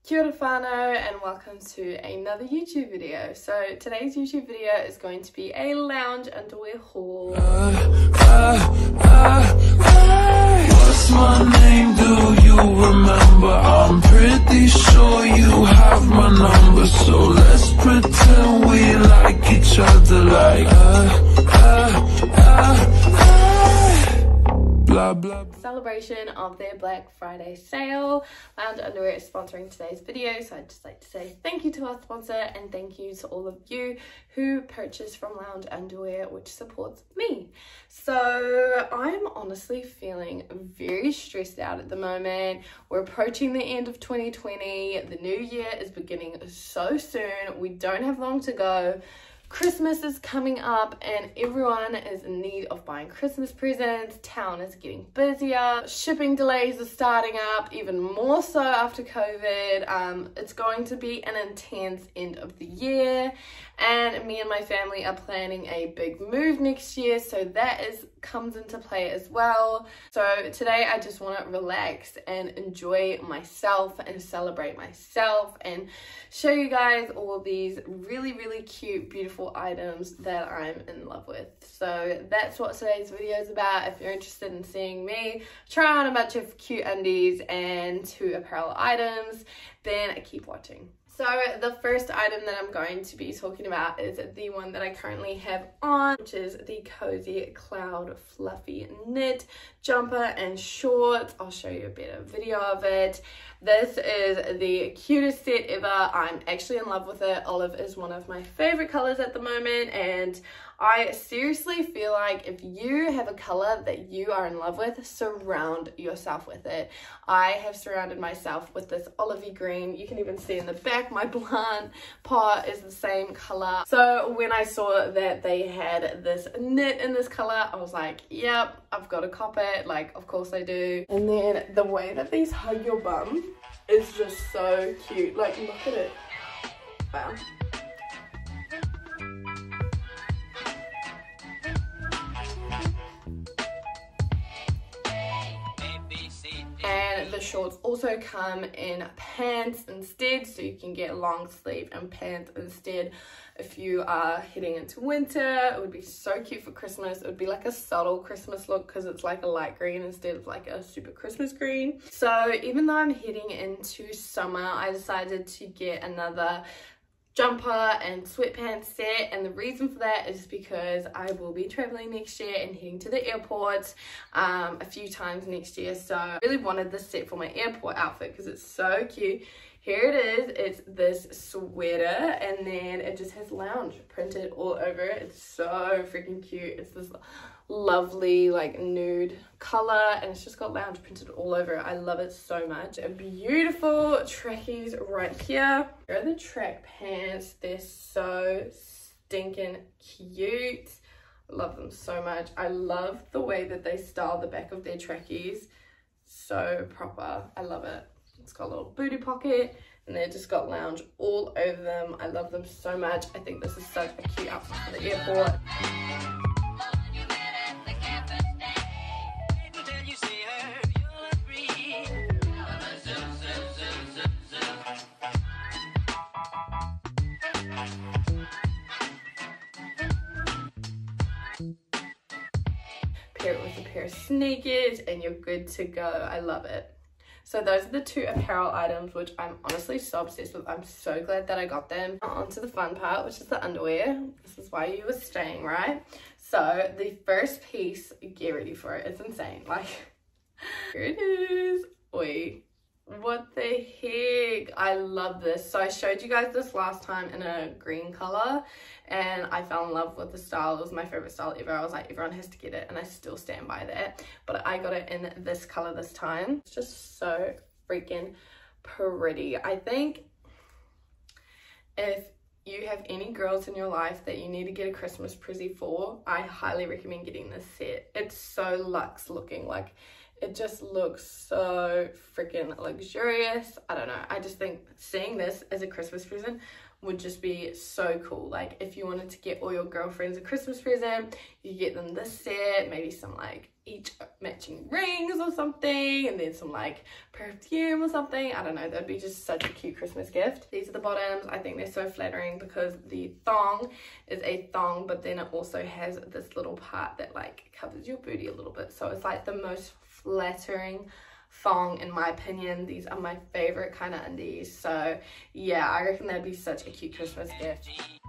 Kia ora whānau and welcome to another YouTube video. So today's YouTube video is going to be a lounge underwear haul. What's my name? Do you remember? I'm pretty sure you have my number, so let's pretend we like each other like blah blah. Celebration of their Black Friday sale. Lounge Underwear is sponsoring today's video, so I'd just like to say thank you to our sponsor and thank you to all of you who purchase from Lounge Underwear, which supports me. So I'm honestly feeling very stressed out at the moment. We're approaching the end of 2020. The new year is beginning so soon. We don't have long to go. Christmas is coming up and everyone is in need of buying Christmas presents. Town is getting busier. Shipping delays are starting up, even more so after COVID. It's going to be an intense end of the year, and me and my family are planning a big move next year, so that comes into play as well. So today I just want to relax and enjoy myself and celebrate myself and show you guys all these really cute, beautiful items that I'm in love with. So that's what today's video is about. If you're interested in seeing me try on a bunch of cute undies and 2 apparel items, then keep watching. So the first item that I'm going to be talking about is the one that I currently have on, which is the Cozy Cloud Fluffy Knit jumper and shorts. I'll show you a bit of video of it. This is the cutest set ever. I'm actually in love with it. Olive is one of my favorite colors at the moment, and I seriously feel like if you have a color that you are in love with, surround yourself with it. I have surrounded myself with this olivey green. You can even see in the back my plant pot is the same color. So when I saw that they had this knit in this color, I was like, yep, I've got to cop it. Like, of course I do. And then the way that these hug your bum is just so cute. Like, look at it. Wow. And the shorts also come in pants instead, so you can get long sleeve and pants instead if you are heading into winter. It would be so cute for Christmas. It would be like a subtle Christmas look because it's like a light green instead of like a super Christmas green. So even though I'm heading into summer, I decided to get another jumper and sweatpants set, and the reason for that is because I will be traveling next year and heading to the airport a few times next year. So I really wanted this set for my airport outfit because it's so cute. Here it is. It's this sweater and then it just has lounge printed all over it. It's so freaking cute. It's this lovely like nude color and it's just got lounge printed all over it. I love it so much. A beautiful trackies right here. Here are the track pants. They're so stinking cute. I love them so much. I love the way that they style the back of their trackies. So proper. I love it. It's got a little booty pocket and they just got lounge all over them. I love them so much. I think this is such a cute outfit for the airport. Pair it with a pair of sneakers and you're good to go. I love it. So those are the 2 apparel items, which I'm honestly so obsessed with. I'm so glad that I got them. On to the fun part, which is the underwear. This is why you were staying, right? So the first piece, get ready for it. It's insane. Like, here it is. Oi. What the heck? I love this. So I showed you guys this last time in a green color and I fell in love with the style. It was my favorite style ever. I was like, everyone has to get it, and I still stand by that. But I got it in this color this time. It's just so freaking pretty. I think if you have any girls in your life that you need to get a Christmas present for, I highly recommend getting this set. It's so luxe looking. Like, it just looks so freaking luxurious. I don't know. I just think seeing this as a Christmas present would just be so cool. Like, if you wanted to get all your girlfriends a Christmas present, you get them this set, maybe some like each matching rings or something, and then some like perfume or something. I don't know, that'd be just such a cute Christmas gift. These are the bottoms. I think they're so flattering because the thong is a thong, but then it also has this little part that like covers your booty a little bit, so it's like the most flattering thong in my opinion. These are my favorite kind of undies, so yeah, I reckon that'd be such a cute Christmas gift.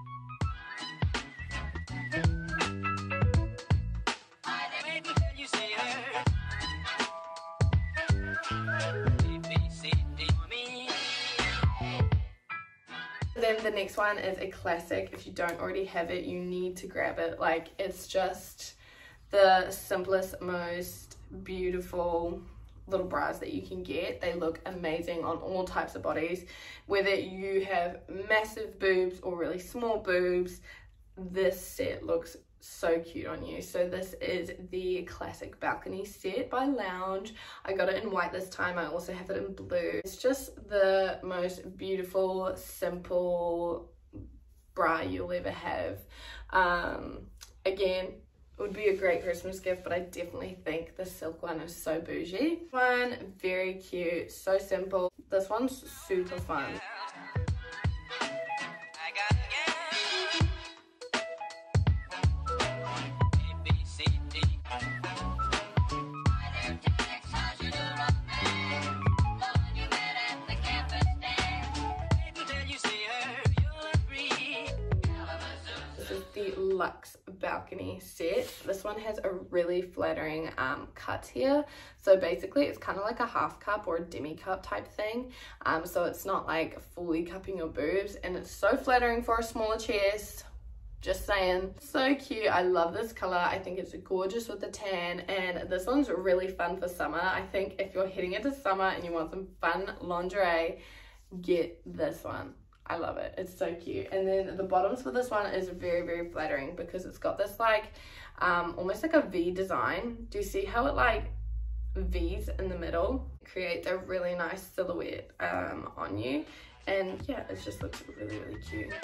Then the next one is a classic. If you don't already have it, you need to grab it. Like, it's just the simplest, most beautiful little bras that you can get. They look amazing on all types of bodies, whether you have massive boobs or really small boobs. This set looks so cute on you. So this is the classic balcony set by Lounge. I got it in white this time. I also have it in blue. It's just the most beautiful, simple bra you'll ever have. Again, it would be a great Christmas gift, but I definitely think the silk one is so bougie. One, very cute, so simple. This one's super fun. Luxe balcony set. This one has a really flattering cut here, so basically it's kind of like a half cup or a demi cup type thing, so it's not like fully cupping your boobs, and it's so flattering for a smaller chest. Just saying, so cute. I love this color. I think it's gorgeous with the tan, and this one's really fun for summer. I think if you're heading into summer and you want some fun lingerie, get this one. I love it. It's so cute. And then the bottoms for this one is very, very flattering because it's got this like almost like a V design. Do you see how it like V's in the middle? It creates a really nice silhouette on you, and yeah, it just looks really, really cute.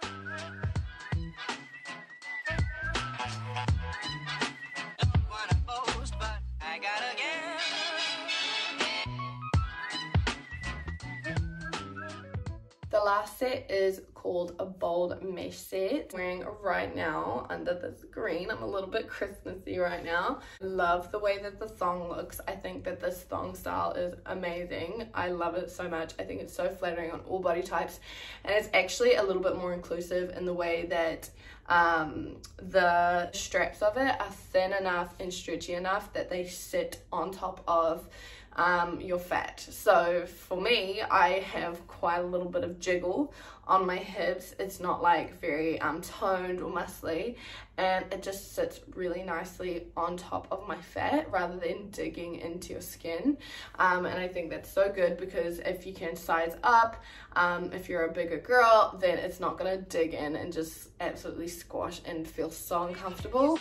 The last set is called a bold mesh set. I'm wearing right now under this green. I'm a little bit Christmassy right now. Love the way that the thong looks. I think that this thong style is amazing. I love it so much. I think it's so flattering on all body types, and it's actually a little bit more inclusive in the way that the straps of it are thin enough and stretchy enough that they sit on top of your fat. So for me, I have quite a little bit of jiggle on my hips. It's not like very toned or muscly, and it just sits really nicely on top of my fat rather than digging into your skin, and I think that's so good because if you can size up, if you're a bigger girl, then it's not gonna dig in and just absolutely squash and feel so uncomfortable.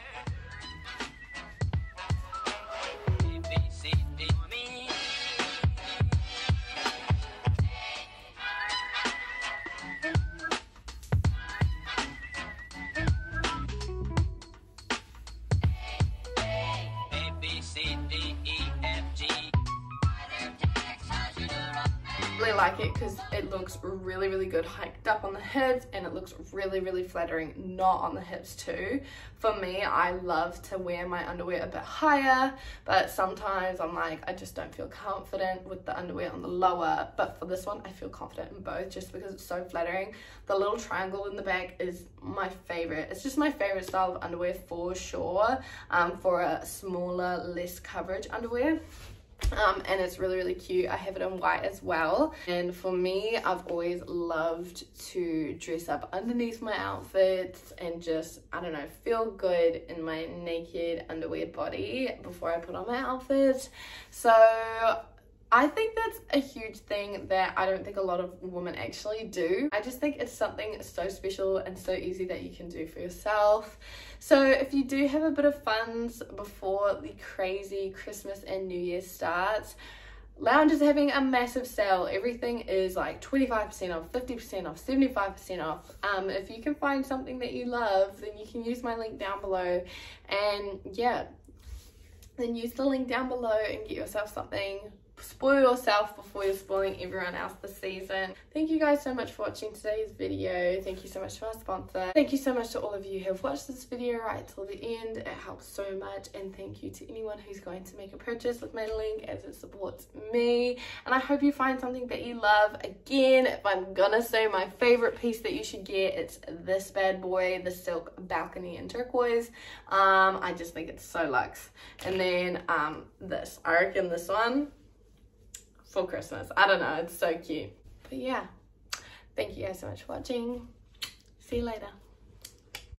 Really like it because it looks really, really good hiked up on the hips, and it looks really, really flattering not on the hips too. For me, I love to wear my underwear a bit higher, but sometimes I'm like, I just don't feel confident with the underwear on the lower, but for this one I feel confident in both just because it's so flattering. The little triangle in the back is my favorite. It's just my favorite style of underwear for sure, for a smaller, less coverage underwear. And it's really, really cute. I have it in white as well, and for me, I've always loved to dress up underneath my outfits and just, I don't know, feel good in my naked underwear body before I put on my outfit. So I think that's a huge thing that I don't think a lot of women actually do. I just think it's something so special and so easy that you can do for yourself. So if you do have a bit of funds before the crazy Christmas and New Year starts, Lounge is having a massive sale. Everything is like 25% off, 50% off, 75% off. If you can find something that you love, then you can use my link down below, and yeah, then use the link down below and get yourself something. Spoil yourself before you're spoiling everyone else this season. Thank you guys so much for watching today's video. Thank you so much to our sponsor. Thank you so much to all of you who have watched this video right till the end. It helps so much. And thank you to anyone who's going to make a purchase with my link, as it supports me. And I hope you find something that you love. Again, if I'm gonna say my favorite piece that you should get, it's this bad boy, the silk balcony in turquoise. I just think it's so luxe. And then this, I reckon this one for Christmas. I don't know, it's so cute. But yeah, thank you guys so much for watching. See you later.